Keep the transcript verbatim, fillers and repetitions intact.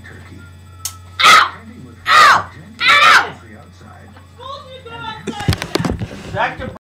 turkey. Ow! Tending with Ow! gentle Ow! poultry outside. Told you to go outside. Back to